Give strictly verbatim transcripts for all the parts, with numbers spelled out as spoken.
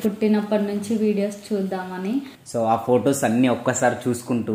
పుట్టినప్పటి నుంచి వీడియోస్ చూద్దామని. సో ఆ ఫొటోస్ అన్ని ఒక్కసారి చూసుకుంటూ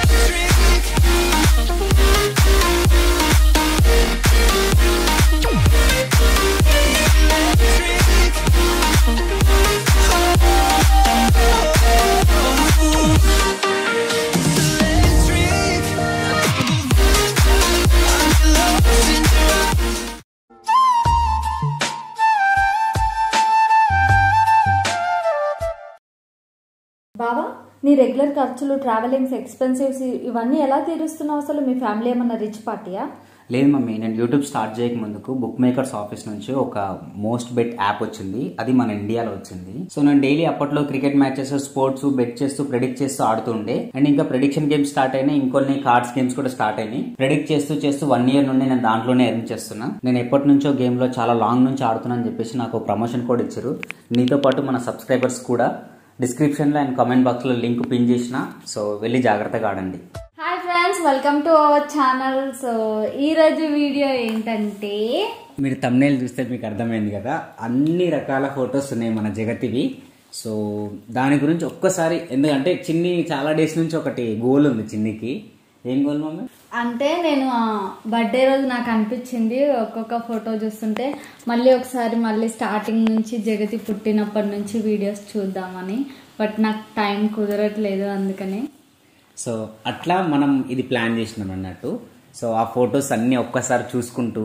బావా, నీ రెగ్యులర్ ఖర్చులు, ట్రావెలింగ్స్, ఎక్స్పెన్సివ్స్ ఇవన్నీ ఎలా తీరుస్తున్నావు? అసలు మీ ఫ్యామిలీ ఏమన్నా రిచ్ పార్టీయా? లేదు మమ్మీ, నేను యూట్యూబ్ స్టార్ట్ చేయక ముందుకు బుక్ మేకర్స్ ఆఫీస్ నుంచి ఒక మోస్ట్ బెట్ యాప్ వచ్చింది. అది మన ఇండియాలో వచ్చింది. సో నేను డైలీ అప్పట్లో క్రికెట్ మ్యాచెస్, స్పోర్ట్స్ బెట్ చేస్తూ ప్రెడిక్ట్ చేస్తూ ఆడుతుండే. అండ్ ఇంకా ప్రెడిక్షన్ గేమ్స్ స్టార్ట్ అయినాయి, ఇంకొన్ని కార్డ్స్ గేమ్స్ కూడా స్టార్ట్ అయినాయి. ప్రెడిక్ట్ చేస్తూ చేస్తూ వన్ ఇయర్ నుండి నేను దాంట్లోనే ఎర్న్ చేస్తున్నా. నేను ఎప్పటి నుంచో గేమ్ లో చాలా లాంగ్ నుంచి ఆడుతున్నా అని చెప్పేసి నాకు ప్రమోషన్ కోడ్ ఇచ్చారు. నీతో పాటు మన సబ్స్క్రైబర్స్ కూడా డిస్క్రిప్షన్ లో అండ్ కామెంట్ బాక్స్ లో లింక్ పిన్ చేసిన. సో వెళ్ళి జాగ్రత్తగా ఆడండి. Hi friends, welcome to our channel. So ఈ రోజు వీడియో ఏంటంటే, మీరు thumbnail చూస్తే మీకు అర్థమైంది కదా, అన్ని రకాల ఫొటోస్ ఉన్నాయి మన జగతివి. సో దాని గురించి ఒక్కసారి, ఎందుకంటే చిన్ని చాలా డేస్ నుంచి ఒకటి గోల్ ఉంది చిన్నికి. ఏం గోల్ మమ్మీ? అంటే నేను బర్త్డే రోజు నాకు అనిపించింది ఒక్కొక్క ఫోటో చూస్తుంటే మళ్ళీ ఒకసారి మళ్ళీ స్టార్టింగ్ నుంచి జగతి పుట్టినప్పటి నుంచి వీడియోస్ చూద్దామని. బట్ నాకు టైం కుదరట్లేదు, అందుకని. సో అట్లా మనం ఇది ప్లాన్ చేసినాం అన్నట్టు. సో ఆ ఫొటోస్ అన్ని ఒక్కసారి చూసుకుంటూ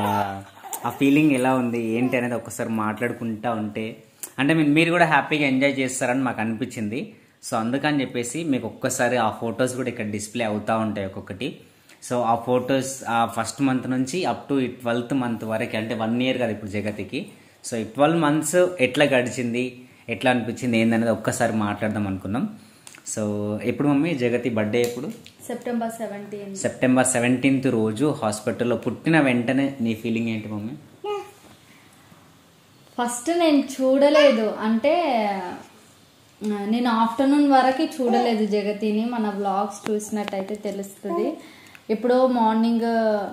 ఆ ఫీలింగ్ ఎలా ఉంది ఏంటి అనేది ఒక్కసారి మాట్లాడుకుంటా ఉంటే, అంటే మీరు కూడా హ్యాపీగా ఎంజాయ్ చేస్తారని మాకు అనిపించింది. సో అందుకని చెప్పేసి మీకు ఒక్కసారి ఆ ఫొటోస్ కూడా ఇక్కడ డిస్ప్లే అవుతూ ఉంటాయి ఒక్కొక్కటి. సో ఆ ఫొటోస్ ఆ ఫస్ట్ మంత్ నుంచి అప్ టు ఈ ట్వెల్త్ మంత్ వరకు, అంటే వన్ ఇయర్ కదా ఇప్పుడు జగతికి. సో ఈ ట్వెల్వ్ మంత్స్ ఎట్లా గడిచింది, ఎట్లా అనిపించింది ఏందనేది ఒక్కసారి మాట్లాడదాం అనుకున్నాం. సో ఎప్పుడు మమ్మీ జగతి బర్త్డే? ఎప్పుడు? September seventeenth. సెప్టెంబర్ సెవెంటీన్త్ రోజు హాస్పిటల్లో పుట్టిన వెంటనే నీ ఫీలింగ్ ఏంటి మమ్మీ? ఫస్ట్ నేను చూడలేదు, అంటే నేను ఆఫ్టర్నూన్ వరకు చూడలేదు జగతిని. మన బ్లాగ్స్ చూసినట్టయితే తెలుస్తుంది. ఇప్పుడు మార్నింగ్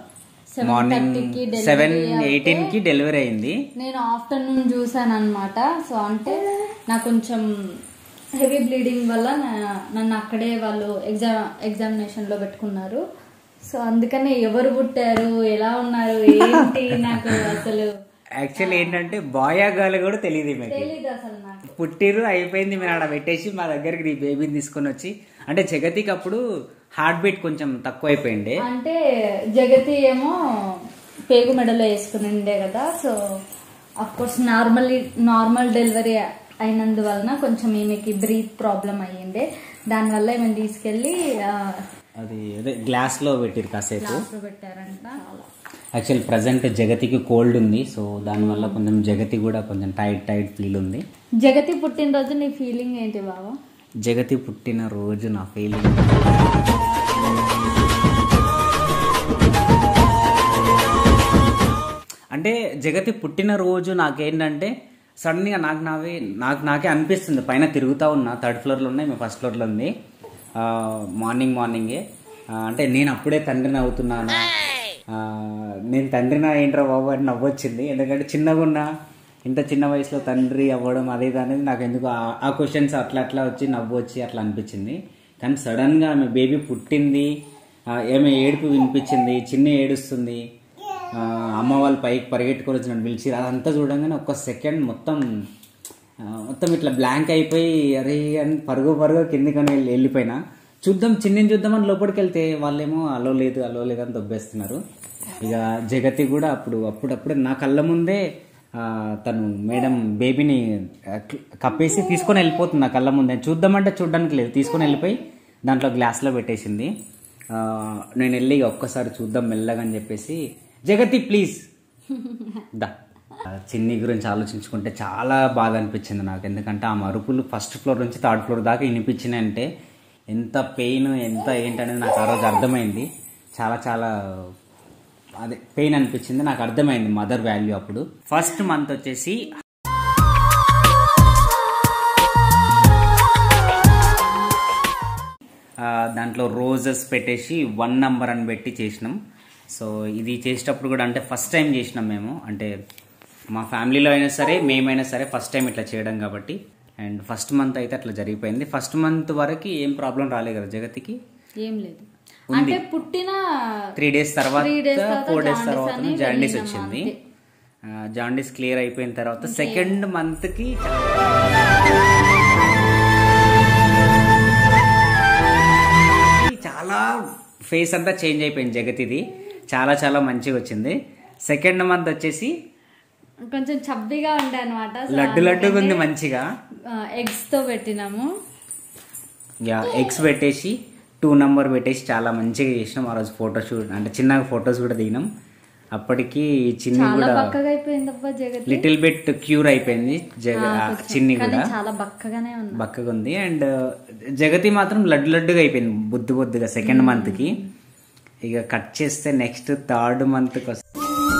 సెవెన్ ఎయిటీన్ కి డెలివరీ అయింది. నేను ఆఫ్టర్నూన్ చూసాను అనమాట. సో అంటే నాకు కొంచెం హెవీ బ్లీడింగ్ వల్ల నన్ను అక్కడే వాళ్ళు ఎగ్జామ్ ఎగ్జామినేషన్ లో పెట్టుకున్నారు. సో అందుకనే ఎవరు పుట్టారు, ఎలా ఉన్నారు, ఏంటి నాకు అసలు యాక్చువల్లీ ఏంటంటే బాయ్ గర్ల్ కూడా తెలియదు, తెలీదు అసలు నాకు. పుట్టిరు అయిపోయింది, మీరు ఆడ పెట్టేసి మా దగ్గరికి నీ బేబీని తీసుకొని వచ్చి, అంటే జగతికి అప్పుడు హార్ట్ బీట్ కొంచెం తక్కువ అయిపోయింది. అంటే జగతి ఏమో పేగు మెడలో వేసుకుని ఉండే కదా. So of course normal normal delivery అయినందువలన కొంచెం ఈమెకి బ్రీత్ ప్రాబ్లం అయ్యింది. దానివల్ల ఏమైనా తీసుకెళ్లి అది అదే గ్లాస్ లో పెట్టిరు, కాసేపు పెట్టారంట. యాక్చువల్ ప్రజెంట్ జగతికి కోల్డ్ ఉంది. సో దానివల్ల కొంచెం జగతి కూడా కొంచెం టైట్ టైట్ ఫీల్ ఉంది. జగతి పుట్టినరోజు నీ ఫీలింగ్ ఏంటి బావా? జగతి పుట్టిన రోజు నా ఫీలింగ్ అంటే, జగతి పుట్టినరోజు నాకేంటంటే సడన్గా నాకు నావే నాకు నాకే అనిపిస్తుంది. పైన తిరుగుతూ ఉన్నా, థర్డ్ ఫ్లోర్లో ఉన్నాయి, మేము ఫస్ట్ ఫ్లోర్లో ఉంది. మార్నింగ్ మార్నింగే అంటే నేను అప్పుడే తండ్రిని అవుతున్నాను, నేను తండ్రినా ఏంట్రా బాబు అని నవ్వొచ్చింది. ఎందుకంటే చిన్నగా ఉన్నా, ఇంత చిన్న వయసులో తండ్రి అవ్వడం అదే అనేది నాకు ఎందుకు ఆ క్వశ్చన్స్ అట్లా అట్లా వచ్చి నవ్వు వచ్చి అట్లా అనిపించింది. కానీ సడన్గా ఆమె బేబీ పుట్టింది, ఏమో ఏడుపు వినిపించింది, చిన్న ఏడుస్తుంది, అమ్మ వాళ్ళు పైకి పరిగెట్టుకొని వచ్చి నన్ను పిలిచి, అదంతా చూడంగానే ఒక్క సెకండ్ మొత్తం మొత్తం ఇట్లా బ్లాంక్ అయిపోయి అరే అని పరుగు పరుగు కిందికని వెళ్ళి వెళ్ళిపోయినా. చూద్దాం చిన్నని చూద్దామని లోపలికి వెళ్తే వాళ్ళేమో అలో లేదు అలో లేదు అని దొబ్బేస్తున్నారు. ఇక జగతి కూడా అప్పుడు అప్పుడప్పుడు నా కళ్ళ ముందే తను మేడం బేబీని కప్పేసి తీసుకొని వెళ్ళిపోతుంది నా కళ్ళ ముందే. చూద్దామంటే చూడడానికి లేదు, తీసుకొని వెళ్ళిపోయి దాంట్లో గ్లాస్లో పెట్టేసింది. నేను వెళ్ళి ఒక్కసారి చూద్దాం మెల్లగా అని చెప్పేసి, జగతి ప్లీజ్ దా. చిన్ని గురించి ఆలోచించుకుంటే చాలా బాగా అనిపించింది నాకు. ఎందుకంటే ఆ మరుపులు ఫస్ట్ ఫ్లోర్ నుంచి థర్డ్ ఫ్లోర్ దాకా వినిపించినాయి అంటే ఎంత పెయిన్ ఎంత ఏంటనేది నాకు ఆ రోజు అర్థమైంది. చాలా చాలా అదే పెయిన్ అనిపించింది, నాకు అర్థమైంది మదర్ వాల్యూ అప్పుడు. ఫస్ట్ మంత్ వచ్చేసి దాంట్లో రోజెస్ పెట్టేసి వన్ నంబర్ అని పెట్టి చేసినాం. సో ఇది చేసేటప్పుడు కూడా అంటే ఫస్ట్ టైం చేసినాం మేము, అంటే మా ఫ్యామిలీలో అయినా సరే మేమైనా సరే ఫస్ట్ టైం ఇట్లా చేయడం కాబట్టి అండ్ ఫస్ట్ మంత్ అయితే అట్లా జరిగిపోయింది. ఫస్ట్ మంత్ వరకు ఏం ప్రాబ్లం రాలేదు కదా జగతికి, ఏం లేదు. అంటే పుట్టిన త్రీ డేస్ తర్వాత ఫోర్ డేస్ తర్వాత జాండీస్ వచ్చింది. జాండీస్ క్లియర్ అయిపోయిన తర్వాత సెకండ్ మంత్ కి చాలా ఫేస్ అంతా చేంజ్ అయిపోయింది జగతిది, చాలా చాలా మంచిగా వచ్చింది. సెకండ్ మంత్ వచ్చేసి కొంచెం చబ్బిగా ఉండే అనమాట, లడ్డు లడ్డుగా ఉంది మంచిగా. ఎగ్స్ తో పెట్టినాము, యా ఎగ్స్ పెట్టేసి టూ నంబర్ పెట్టేసి చాలా మంచిగా చేసినాం. ఆ రోజు ఫోటో షూట్ అంటే చిన్నగా ఫొటోస్ కూడా దిగినాం. అప్పటికి చిన్ని కూడా లిటిల్ బిట్ క్యూర్ అయిపోయింది, చిన్ని కూడా చాలా బక్కగానే ఉంది, బక్కగా ఉంది. అండ్ జగతి మాత్రం లడ్డు లడ్డుగా అయిపోయింది బొద్దు బొద్దుగా సెకండ్ మంత్ కి. ఇక కట్ చేస్తే నెక్స్ట్ థర్డ్ మంత్ కి వస్తుంది.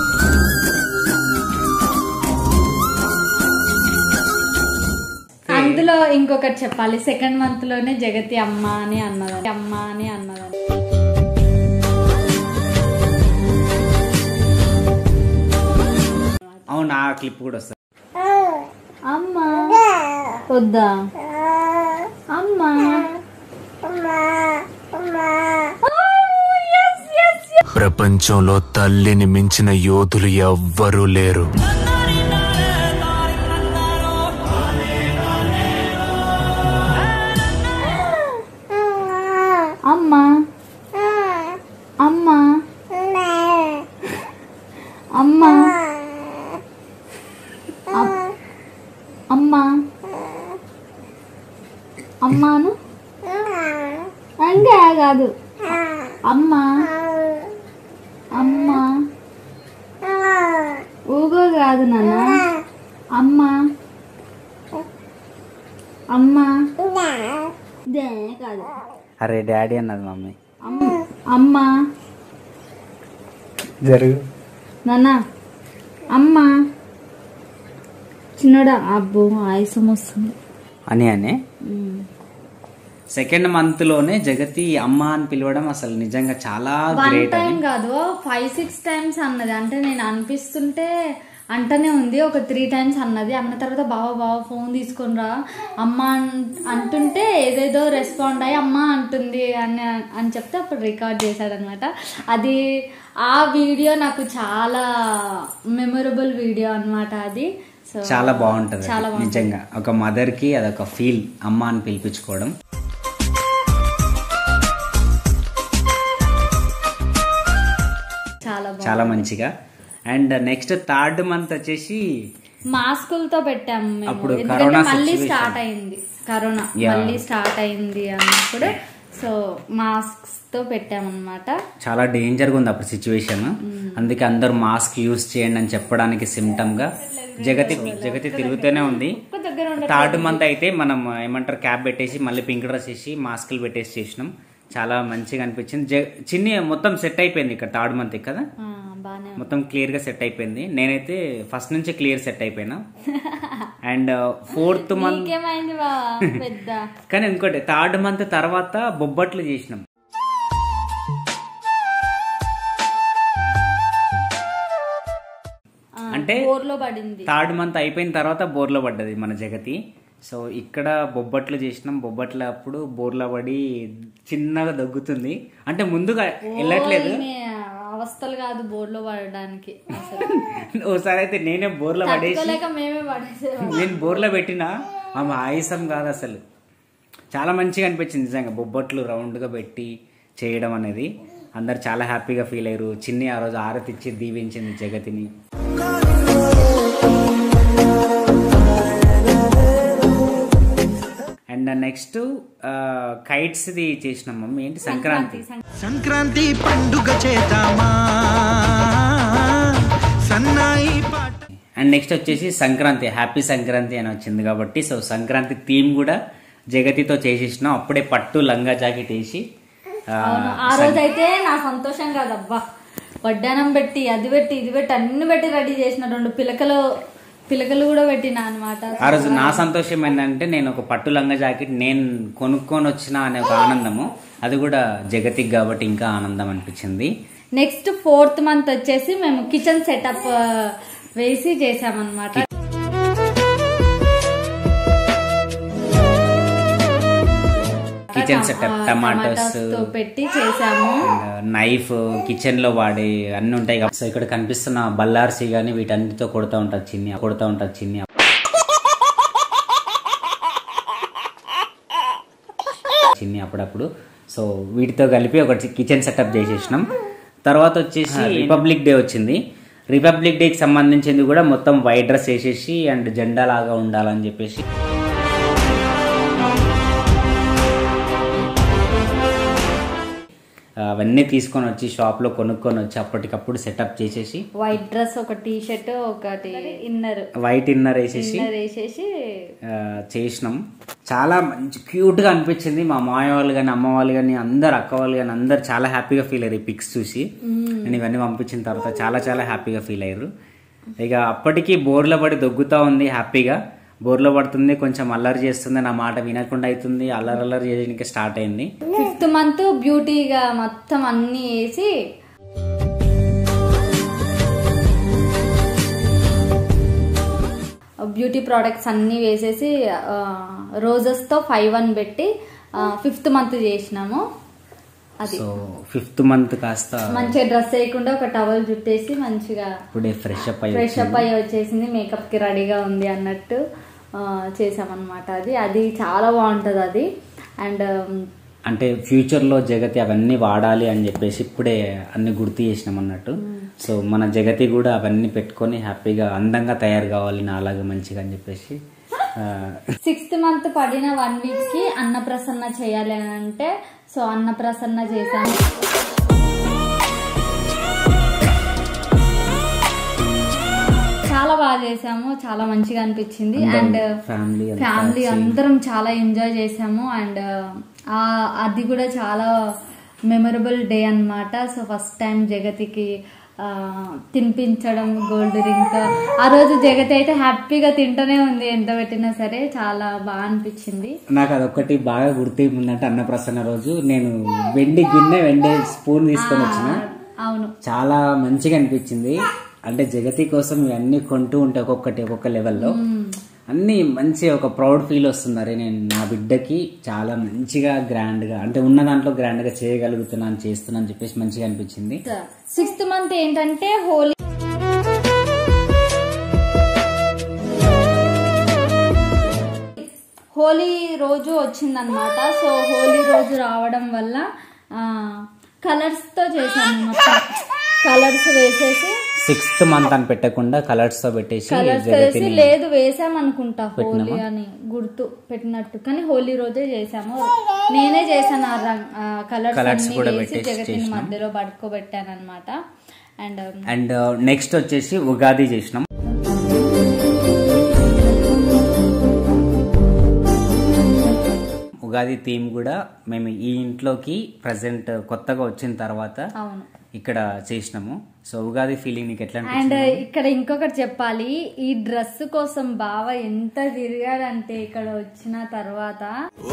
అందులో ఇంకొకటి చెప్పాలి, సెకండ్ మంత్ లోనే జగతి అమ్మ అని అన్నది, అమ్మ అని అన్నది. అవును, ఆ క్లిప్ కూడా వస్తుంది. అమ్మా వద్దా అమ్మా, ప్రపంచంలో తల్లిని మించిన యోధులు ఎవ్వరూ లేరు. అమ్మా అమ్మా అమ్మా అమ్మా అమ్మాను ఇంకా కాదు అమ్మా అమ్మా ఊగో కాదు నాన్న, అమ్మా అమ్మా కాదు, అరే డాడీ అన్నది మమ్మీ. అమ్మా జరుగు నాన్న, అమ్మా చిన్నడా, అబ్బో ఆయాసం వస్తుంది అని అని సెకండ్ మంత్ లోనే జగతి అమ్మ అని పిలవడం అసలు నిజంగా చాలా గ్రేట్. టైం కాదు, ఫైవ్ సిక్స్ టైమ్స్ అన్నది. అంటే నేను అనిపిస్తుంటే అంటనే ఉంది, ఒక త్రీ టైమ్స్ అన్నది. అన్న తర్వాత బావ బావ ఫోన్ తీసుకొని రా అమ్మ అంటుంటే ఏదేదో రెస్పాండ్ అయ్యి అమ్మ అంటుంది అని అని చెప్తే అప్పుడు రికార్డ్ చేశాడనమాట. అది ఆ వీడియో నాకు చాలా మెమొరబుల్ వీడియో అనమాట అది. చాలా బాగుంటది నిజంగా, ఒక మదర్ కి అదొక ఫీల్ అమ్మ అని పిలిపించుకోవడం. చాలా మంచిగా. అండ్ నెక్స్ట్ థర్డ్ మంత్ వచ్చేసి మాస్కులతో పెట్టాము అప్పుడు, కరోనా మళ్ళీ స్టార్ట్ అయింది, కరోనా మళ్ళీ స్టార్ట్ అయింది అన్నప్పుడు సో మాస్క్స్ తో పెట్టామన్నమాట. చాలా డేంజర్ గా ఉంది అప్పుడు సిచ్యువేషన్, అందుకే అందరు మాస్క్ యూజ్ చేయండి అని చెప్పడానికి సిమ్టమ్ గా జగతి జగతి తిరుగుతూనే ఉంది. థర్డ్ మంత్ అయితే మనం ఏమంటారు క్యాప్ పెట్టేసి మళ్ళీ పింక్ డ్రెస్ వేసి మాస్కులు పెట్టేసి చేసినాం. చాలా మంచిగా అనిపించింది. చిన్ని మొత్తం సెట్ అయిపోయింది ఇక్కడ థర్డ్ మంత్ కదా, మొత్తం క్లియర్ గా సెట్ అయిపోయింది. నేనైతే ఫస్ట్ నుంచి క్లియర్ సెట్ అయిపోయినా. అండ్ ఫోర్త్ మంత్ కానీ ఇంకోటి థర్డ్ మంత్ తర్వాత బొబ్బట్లు చేసినాం. అంటే థర్డ్ మంత్ అయిపోయిన తర్వాత బోర్లో పడ్డది మన జగతి. సో ఇక్కడ బొబ్బట్లు చేసినాం. బొబ్బట్ల అప్పుడు బోర్లో పడి చిన్నగా దగ్గుతుంది, అంటే ముందుగా వెళ్ళట్లేదు, అవస్థలు కాదు బోర్లో పడడానికి. ఓసారి అయితే నేనే బోర్లో పడేసి నేను బోర్లో పెట్టినా ఆమె ఆయాసం కాదు అసలు. చాలా మంచిగా అనిపించింది నిజంగా బొబ్బట్లు రౌండ్గా పెట్టి చేయడం అనేది. అందరు చాలా హ్యాపీగా ఫీల్ అయ్యారు. చిన్ని ఆ రోజు ఆరతి ఇచ్చి దీవించింది జగతిని. అండ్ నెక్స్ట్ కైట్స్ ది చేసినాం మమ్మీ. ఏంటి సంక్రాంతి సంక్రాంతి పండుగ చేద్దామా సన్నాయి పాట. అండ్ నెక్స్ట్ వచ్చేసి సంక్రాంతి, హ్యాపీ సంక్రాంతి అని వచ్చింది కాబట్టి సో సంక్రాంతి థీమ్ కూడా జగతితో చేసేసినాం. అప్పుడే పట్టు లంగా జాకెట్ వేసి ఆ రోజు అయితే నా సంతోషం కాదబ్బా, వడ్డానం పెట్టి అది పెట్టి ఇది పెట్టి అన్ని పెట్టి రెడీ చేసిన, రెండు పిలకలు పిలకలు కూడా పెట్టినా అనమాట. ఆ రోజు నా సంతోషం ఏంటంటే నేను ఒక పట్టు లంగా జాకెట్ నేను కొనుక్కొని వచ్చిన అనే ఒక ఆనందము, అది కూడా జగతికి కాబట్టి ఇంకా ఆనందం అనిపించింది. నెక్స్ట్ ఫోర్త్ మంత్ వచ్చేసి మేము కిచెన్ సెటప్ వేసి చేసామన్నమాట. కిచెన్ సెటప్ టమాటోస్ తో పెట్టి చేసాము. నైఫ్ కిచెన్ లో వాడే అన్ని ఉంటాయి కదా. సో ఇక్కడ కనిపిస్తున్న బల్లార్సి గానీ వీటన్నిటితో కొడుతూ ఉంటారు చిన్ని కొడుతూ ఉంటారు చిన్ని చిన్ని అప్పుడప్పుడు. సో వీటితో కలిపి ఒక కిచెన్ సెటప్ చేసేసినాం. తర్వాత వచ్చేసి రిపబ్లిక్ డే వచ్చింది. రిపబ్లిక్ డేకి సంబంధించింది కూడా మొత్తం వైట్ డ్రెస్ వేసేసి అండ్ జెండా లాగా ఉండాలని చెప్పేసి అవన్నీ తీసుకొని వచ్చి షాప్ లో కొనుక్కొని వచ్చి అప్పటికప్పుడు సెటప్ చేసేసి వైట్ డ్రెస్, ఒక టీ షర్ట్, ఒకటి ఇన్నర్, వైట్ ఇన్నర్ వేసేసి వేసేసి చేసినాం. చాలా మంచి క్యూట్ గా అనిపించింది. మా మాయ వాళ్ళు కానీ అమ్మ వాళ్ళు కానీ అందరు అక్క వాళ్ళు కానీ అందరు చాలా హ్యాపీగా ఫీల్ అయ్యారు ఈ పిక్స్ చూసి. నేను ఇవన్నీ పంపించిన తర్వాత చాలా చాలా హ్యాపీగా ఫీల్ అయ్యారు. ఇక అప్పటికి బోర్లో పడి దొగ్గుతా ఉంది హ్యాపీగా. బోర్లో పడుతుంది, కొంచెం అల్లరి చేస్తుంది, నా మాట వినకుండా అవుతుంది, అల్లరి అల్లరి చేయడానికి స్టార్ట్ అయింది. ఫిఫ్త్ మంత్ బ్యూటీగా మొత్తం అన్ని వేసి బ్యూటీ ప్రోడక్ట్స్ అన్ని వేసేసి రోజెస్ తో ఫైవ్ వన్ పెట్టి ఫిఫ్త్ మంత్ చేసినాము. అది ఫిఫ్త్ మంత్ కాస్త మంచిగా డ్రెస్ వేయకుండా ఒక టవల్ జుట్టేసి మంచిగా ఇప్పుడే ఫ్రెష్ అప్ అయ్యి ఫ్రెష్ అప్ అయ్యి వచ్చేసింది, మేకప్ కి రెడీగా ఉంది అన్నట్టు చేసామన్నమాట. అది అది చాలా బాగుంటది అది. అండ్ అంటే ఫ్యూచర్ లో జగతి అవన్నీ వాడాలి అని చెప్పేసి ఇప్పుడే అన్ని గుర్తు చేసినాం అన్నట్టు. సో మన జగతి కూడా అవన్నీ పెట్టుకొని హ్యాపీగా అందంగా తయారు కావాలి నా అలాగే మంచిగా అని చెప్పేసి సిక్స్త్ మంత్ పడిన వన్ వీక్ కి అన్నప్రసన్న చేయాలి అని అంటే సో అన్నప్రసన్న చేశాను. చాలా బాగా చేసాము, చాలా మంచిగా అనిపించింది. అండ్ ఫ్యామిలీ అందరం చాలా ఎంజాయ్ చేసాము. అండ్ అది కూడా చాలా మెమరబుల్ డే అన్నమాట. సో ఫస్ట్ టైం జగతికి తినిపించడం గోల్డ్ రింగ్. ఆ రోజు జగతి అయితే హ్యాపీగా తింటూనే ఉంది, ఎంత పెట్టినా సరే. చాలా బాగా అనిపించింది నాకు. అదొక్కటి బాగా గుర్తుందంటే అన్నప్రసన్న రోజు నేను వెండి గిన్నె వెండి స్పూన్ తీసుకొని వచ్చిన. అవును, చాలా మంచిగా అనిపించింది. అంటే జగతి కోసం ఇవన్నీ కొంటూ ఉంటే ఒక్కొక్కటి ఒక్కొక్క లెవెల్లో అన్ని మంచి ఒక ప్రౌడ్ ఫీల్ వస్తుంది. అరే నేను నా బిడ్డకి చాలా మంచిగా గ్రాండ్ గా అంటే ఉన్న దాంట్లో గ్రాండ్ గా చేయగలుగుతున్నాను చేస్తున్నాను చెప్పేసి మంచిగా అనిపించింది. సిక్స్త్ మంత్ ఏంటంటే హోలీ హోలీ రోజు వచ్చిందనమాట. సో హోలీ రోజు రావడం వల్ల కలర్స్ తో చేశాను, మొత్తం కలర్స్ వేసేసి సిక్స్త్ మంత్ అని పెట్టకుండా కలర్స్ తో పెట్టేసి కలర్స్ వేసి లేదు వేసామనుకుంటా హోలీ అని గుర్తు పెట్టినట్టు, కానీ హోలీ రోజే చేసాము. నేనే చేశాను ఆ కలర్స్ జగతిని మధ్యలో పడుకోబెట్టాను అనమాట. అండ్ అండ్ నెక్స్ట్ వచ్చేసి ఉగాది చేసినాం. ఉగాది థీమ్ కూడా మేము ఈ ఇంట్లోకి ప్రజెంట్ కొత్తగా వచ్చిన తర్వాత ఇక్కడ చేసినాము. సో ఉగాది ఫీలింగ్ నీకు ఎట్లా? అండ్ ఇక్కడ ఇంకొకటి చెప్పాలి, ఈ డ్రెస్ కోసం బావ ఎంత తిరిగాడంటే ఇక్కడ వచ్చిన తర్వాత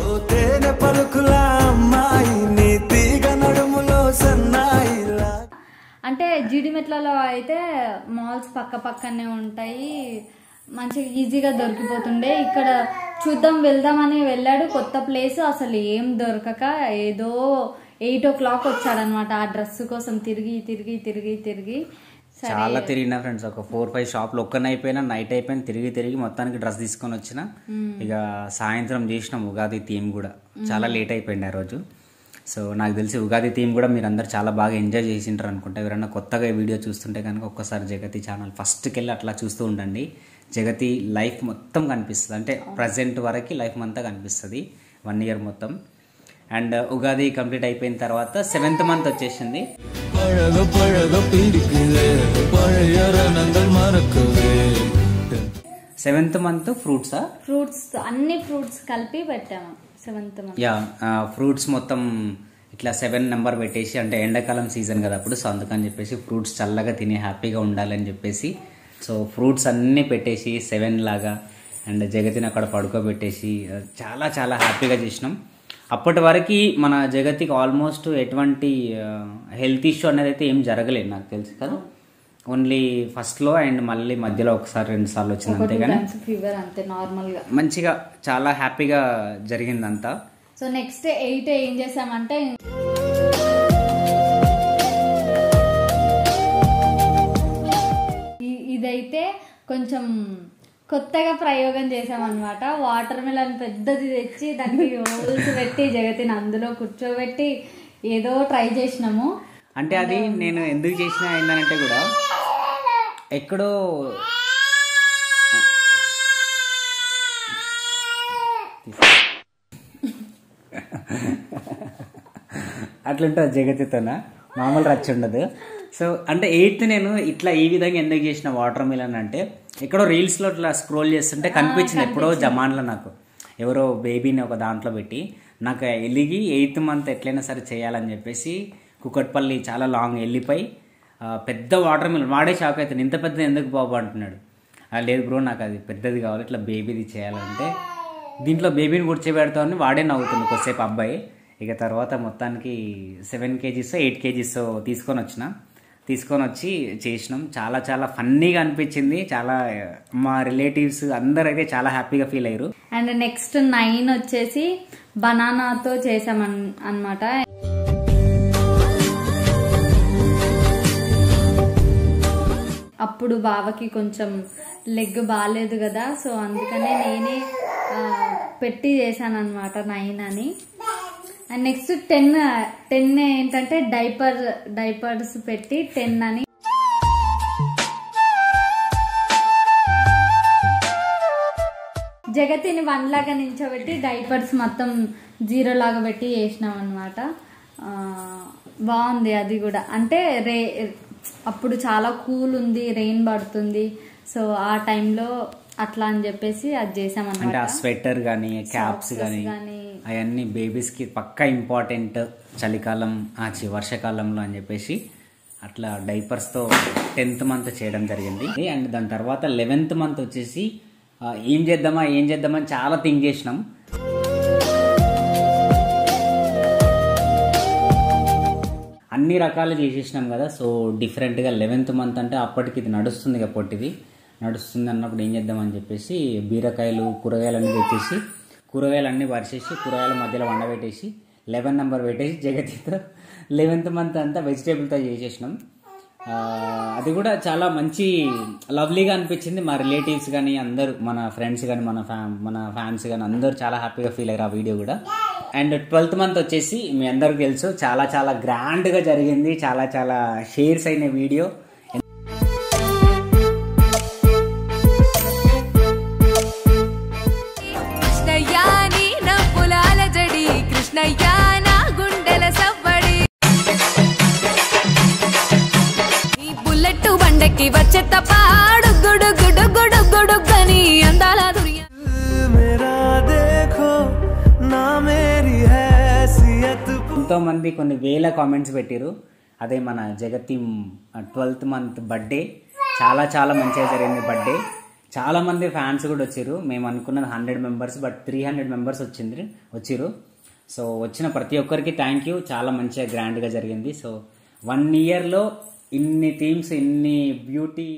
అంటే జీడిమెట్లలో అయితే మాల్స్ పక్క పక్కనే ఉంటాయి, మంచిగా ఈజీగా దొరికిపోతుండే. ఇక్కడ చూద్దాం వెళ్దామని వెళ్ళాడు, కొత్త ప్లేస్, అసలు ఏం దొరకక ఏదో ఎయిట్ ఓ క్లాక్ వచ్చాడనమాట ఆ డ్రెస్ కోసం. తిరిగి తిరిగి తిరిగి తిరిగి చాలా తిరిగిన ఫ్రెండ్స్, ఒక ఫోర్ ఫైవ్ షాప్లు ఒక్కనైపోయినా నైట్ అయిపోయిన తిరిగి తిరిగి మొత్తానికి డ్రెస్ తీసుకొని వచ్చిన. ఇక సాయంత్రం చేసినాం ఉగాది థీమ్ కూడా. చాలా లేట్ అయిపోయింది ఆ రోజు. సో నాకు తెలిసి ఉగాది థీమ్ కూడా మీరు అందరు చాలా బాగా ఎంజాయ్ చేసింటారు అనుకుంటా. ఎవరైనా కొత్తగా వీడియో చూస్తుంటే కనుక ఒక్కసారి జగతి ఛానల్ ఫస్ట్కి వెళ్ళి అట్లా చూస్తూ ఉండండి. జగతి లైఫ్ మొత్తం కనిపిస్తుంది, అంటే ప్రజెంట్ వరకు లైఫ్ అంతా కనిపిస్తుంది వన్ ఇయర్ మొత్తం. అండ్ ఉగాది కంప్లీట్ అయిపోయిన తర్వాత సెవెంత్ మంత్ వచ్చేసింది. సెవెంత్ మంత్ ఫ్రూట్సా ఫ్రూట్స్ అన్ని ఫ్రూట్స్ కలిపి పెట్టాము సెవెంత్ మంత్. యా ఫ్రూట్స్ మొత్తం ఇట్లా సెవెన్ నెంబర్ పెట్టేసి, అంటే ఎండాకాలం సీజన్ కదా అప్పుడు, సో అందుకని చెప్పేసి ఫ్రూట్స్ చల్లగా తిని హ్యాపీగా ఉండాలని చెప్పేసి సో ఫ్రూట్స్ అన్నీ పెట్టేసి సెవెన్ లాగా అండ్ జగతిని అక్కడ పడుకోబెట్టేసి చాలా చాలా హ్యాపీగా చేసినాం. అప్పటి వరకు మన జగతికి ఆల్మోస్ట్ ఎటువంటి హెల్త్ ఇష్యూ అనేది అయితే ఏం జరగలేదు నాకు తెలుసు కదా. ఓన్లీ ఫస్ట్లో అండ్ మళ్ళీ మధ్యలో ఒకసారి రెండు సార్లు వచ్చింది, అంతేగాని ఫీవర్ అంతే నార్మల్గా మంచిగా చాలా హ్యాపీగా జరిగిందంతా. సో నెక్స్ట్ ఎయిట్ ఏం చేసామంటే ఇదైతే కొంచెం కొత్తగా ప్రయోగం చేసామన్నమాట. వాటర్ మిలన్ పెద్దది తెచ్చి దానికి హోల్స్ పెట్టి జగతిని అందులో కూర్చోబెట్టి ఏదో ట్రై చేసినాము. అంటే అది నేను ఎందుకు చేసిన ఏంటంటే కూడా ఎక్కడో అట్లుంటుంది జగతితోన, మామూలు రచ్చ ఉండదు. సో అంటే ఎయిత్ నేను ఇట్లా ఈ విధంగా ఎందుకు చేసిన వాటర్ మిలన్ అంటే ఎక్కడో రీల్స్లో ఇట్లా స్క్రోల్ చేస్తుంటే కనిపించింది ఎప్పుడో జమాన్లో నాకు ఎవరో బేబీని ఒక దాంట్లో పెట్టి నాకు ఎలిగి ఎయిత్ మంత్ ఎట్లయినా సరే చేయాలని చెప్పేసి కుకట్పల్లి చాలా లాంగ్ వెళ్ళిపోయి పెద్ద వాటర్ మిలన్ వాడే షాక్ అవుతాను, ఇంత పెద్దది ఎందుకు బాబు అంటున్నాడు. లేదు బ్రో నాకు అది పెద్దది కావాలి, ఇట్లా బేబీది చేయాలంటే దీంట్లో బేబీని కూర్చోబెడతామని వాడే నవ్వుతుంది కొద్దిసేపు అబ్బాయి. ఇక తర్వాత మొత్తానికి సెవెన్ కేజీస్ ఎయిట్ కేజీస్ తీసుకొని వచ్చిన తీసుకొని వచ్చి చేసినాం. చాలా చాలా ఫన్నీగా అనిపించింది. చాలా మా రిలేటివ్స్ అందరూ అయితే చాలా హ్యాపీగా ఫీల్ అయ్యారు. అండ్ నెక్స్ట్ నైన్ వచ్చేసి బనానాతో చేసాం అన్నమాట. అప్పుడు బావకి కొంచెం లెగ్ బాగాలేదు కదా, సో అందుకనే నేనే పెట్టి చేశాను అనమాట నైన్ అని. అండ్ నెక్స్ట్ టెన్ టెన్ ఏంటంటే డైపర్ డైపర్స్ పెట్టి టెన్ అని. జగతిని వన్ లాగా నించోబెట్టి డైపర్స్ మొత్తం జీరో లాగా పెట్టి చేసినాం అనమాట. బాగుంది అది కూడా. అంటే రే అప్పుడు చాలా కూల్ ఉంది, రెయిన్ పడుతుంది, సో ఆ టైంలో అట్లా అని చెప్పేసి అది చేసామన్నమాట. అంటే ఆ స్వెటర్ కానీ క్యాప్స్ కానీ అవన్నీ బేబీస్ కి పక్కా ఇంపార్టెంట్ చలికాలం వర్షాకాలంలో అని చెప్పేసి అట్లా డైపర్స్ తో టెన్త్ మంత్ చేయడం జరిగింది. అండ్ దాని తర్వాత లెవెన్త్ మంత్ వచ్చేసి ఏం చేద్దామా ఏం చేద్దామని చాలా థింక్ చేసినాం. అన్ని రకాలు చేసేసినాం కదా, సో డిఫరెంట్గా లెవెన్త్ మంత్ అంటే అప్పటికి ఇది నడుస్తుంది కదా, పొట్టిది నడుస్తుంది అన్నప్పుడు ఏం చేద్దామని చెప్పేసి బీరకాయలు కూరగాయలన్నీ తెచ్చేసి కూరగాయలన్నీ పరిచేసి కూరగాయల మధ్యలో వండబెట్టేసి లెవెన్ నెంబర్ పెట్టేసి జగతితో లెవెన్త్ మంత్ అంతా వెజిటేబుల్తో చేసేసినాం. అది కూడా చాలా మంచి లవ్లీగా అనిపించింది. మా రిలేటివ్స్ కానీ అందరూ మన ఫ్రెండ్స్ కానీ మన ఫ్యా మన ఫ్యాన్స్ కానీ అందరూ చాలా హ్యాపీగా ఫీల్ అయ్యారు ఆ వీడియో కూడా. అండ్ ట్వెల్త్ మంత్ వచ్చేసి మీ అందరికి తెలుసు చాలా చాలా గ్రాండ్గా జరిగింది. చాలా చాలా షేర్స్ అయిన వీడియో. ఎంతో మంది కొన్ని వేల కామెంట్స్ పెట్టారు. అదే మన జగతి ట్వెల్త్ మంత్ బర్త్డే చాలా చాలా మంచిగా జరిగింది బర్త్డే. చాలా మంది ఫ్యాన్స్ కూడా వచ్చారు. మేము అనుకున్నది hundred members but three hundred members వచ్చింది వచ్చారు. సో వచ్చిన ప్రతి ఒక్కరికి థ్యాంక్ యూ. చాలా మంచిగా గ్రాండ్గా జరిగింది. సో వన్ ఇయర్లో ఇన్ని థీమ్స్ ఇన్ని బ్యూటీ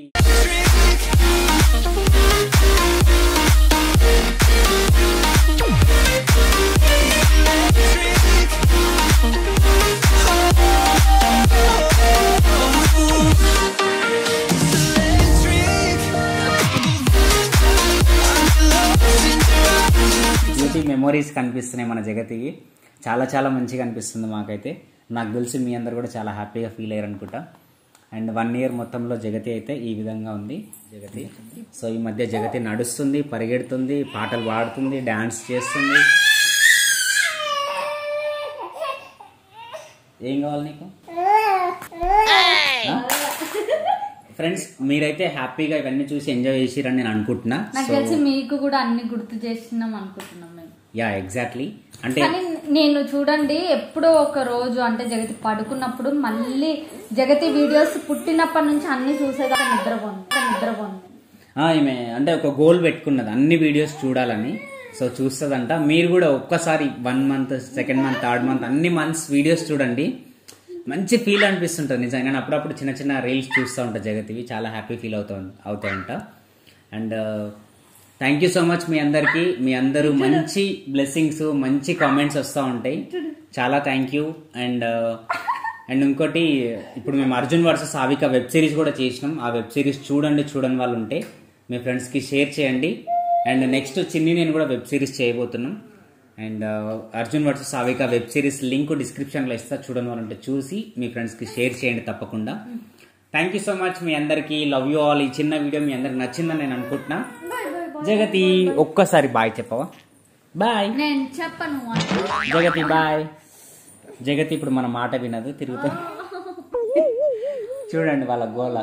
బ్యూటీ మెమొరీస్ కనిపిస్తున్నాయి మన జగతికి. చాలా చాలా మంచిగా అనిపిస్తుంది మాకైతే. నాకు తెలిసి మీ అందరు కూడా చాలా హ్యాపీగా ఫీల్ అయ్యారు అనుకుంటా. అండ్ వన్ ఇయర్ మొత్తంలో జగతి అయితే ఈ విధంగా ఉంది జగతి. సో ఈ మధ్య జగతి నడుస్తుంది, పరిగెడుతుంది, పాటలు పాడుతుంది, డాన్స్ చేస్తుంది. ఏం కావాలి నీకు? ఫ్రెండ్స్ మీరైతే హ్యాపీగా ఇవన్నీ చూసి ఎంజాయ్ చేసిరని నేను అనుకుంటున్నా. నాకు తెలిసి మీకు కూడా అన్ని గుర్తు చేస్తున్నాం అనుకుంటున్నాం మేము. Yeah exactly. అంటే నేను చూడండి ఎప్పుడో ఒక రోజు అంటే జగతి పడుకున్నప్పుడు మళ్ళీ జగతి వీడియోస్ పుట్టినప్పటి నుంచి అన్ని చూసేదాకా నిద్రపోంది నిద్రపోంది ఈమె అంటే ఒక గోల్ పెట్టుకున్నది అన్ని వీడియోస్ చూడాలని. సో చూస్తుందంట. మీరు కూడా ఒక్కసారి one month second month third month అన్ని మంత్స్ వీడియోస్ చూడండి. మంచి ఫీల్ అనిపిస్తుంటుంది నిజంగా. నేను అప్పుడప్పుడు చిన్న చిన్న రీల్స్ చూస్తూ ఉంటాను జగతివి. చాలా హ్యాపీ ఫీల్ అవుతా అవుతాయంట. And thank you so much మీ అందరికి. మీ అందరూ మంచి బ్లెస్సింగ్స్, మంచి కామెంట్స్ వస్తూ ఉంటాయి. చాలా థ్యాంక్ యూ. అండ్ అండ్ ఇంకోటి, ఇప్పుడు మేము Arjun versus Savika web series కూడా చేసినాం. ఆ వెబ్ సిరీస్ చూడండి, చూడని వాళ్ళు ఉంటే మీ ఫ్రెండ్స్కి షేర్ చేయండి. అండ్ నెక్స్ట్ చిన్ని నేను కూడా వెబ్ సిరీస్ చేయబోతున్నాం. And Arjun versus Savika web series link డిస్క్రిప్షన్లో ఇస్తా, చూడని వాళ్ళు ఉంటే చూసి మీ ఫ్రెండ్స్కి షేర్ చేయండి తప్పకుండా. థ్యాంక్ యూ సో మచ్ మీ అందరికీ. Love you all. ఈ చిన్న వీడియో మీ అందరికి నచ్చిందని నేను అనుకుంటున్నా. జగతి ఒక్కసారి బాయ్ చెప్పవా? బాయ్. నేను చెప్పను. జగతి బాయ్. జగతి ఇప్పుడు మన మాట వినదు, తిరుగుతా. చూడండి వాళ్ళ గోల.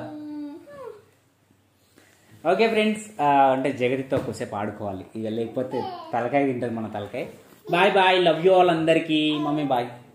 ఓకే ఫ్రెండ్స్, అంటే జగతితో కొద్దిసేపు ఆడుకోవాలి ఇక, లేకపోతే తలకాయ తింటుంది మన తలకాయ. Bye bye. Love you all అందరికీ. Mummy bye.